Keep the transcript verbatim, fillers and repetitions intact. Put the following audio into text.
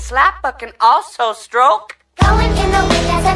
slap but can also stroke. Going in the wind as a